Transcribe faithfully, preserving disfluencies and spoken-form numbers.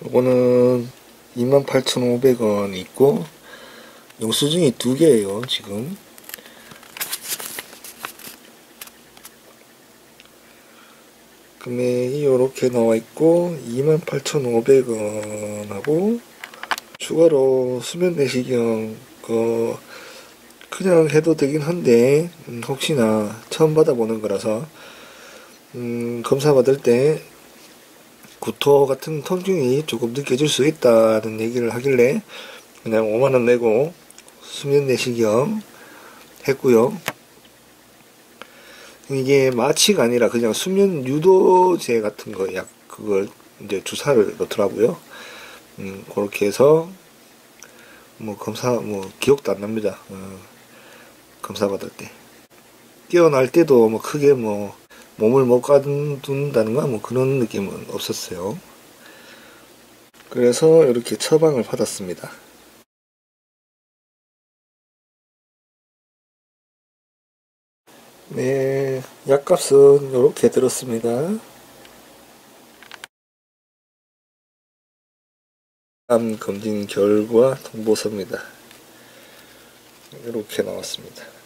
요거는 이만 팔천오백 원이 있고 영수증이 두 개예요 지금. 금액이 요렇게 나와 있고 이만 팔천오백 원하고 추가로 수면 내시경 그 그냥 해도 되긴 한데 음, 혹시나 처음 받아보는 거라서 음, 검사 받을 때 구토 같은 통증이 조금 느껴질 수 있다는 얘기를 하길래 그냥 오만 원 내고 수면 내시경 했고요. 이게 마취가 아니라 그냥 수면 유도제 같은 거 약 그걸 이제 주사를 넣더라고요. 음, 그렇게 해서 뭐 검사 뭐 기억도 안 납니다. 어, 검사 받을 때 깨어날 때도 뭐 크게 뭐 몸을 못 가둔다는가 뭐 그런 느낌은 없었어요. 그래서 이렇게 처방을 받았습니다. 네, 약값은 이렇게 들었습니다. 암 검진 결과 통보서입니다. 이렇게 나왔습니다.